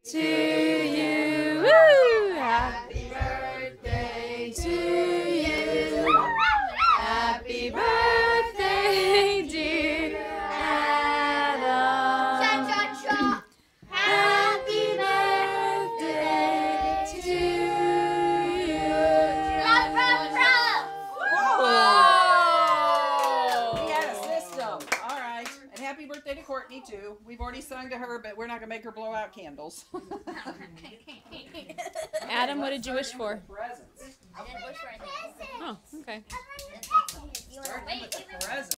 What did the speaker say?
to you. Woo! Happy birthday to you. Happy birthday, dear Adam. Cha-cha-cha. Happy birthday to you. We had a system. All right. And happy birthday to Courtney, too. We've already sung to her, but we're not going to make her blow out candles. Adam, what did you wish for? Presents. I didn't wish for anything. Oh, okay. You want to wait? Presents.